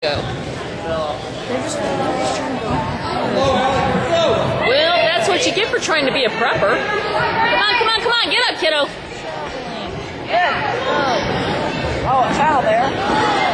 They're just trying to go out. Well, that's what you get for trying to be a prepper. Come on, get up, kiddo. Oh, a foul there.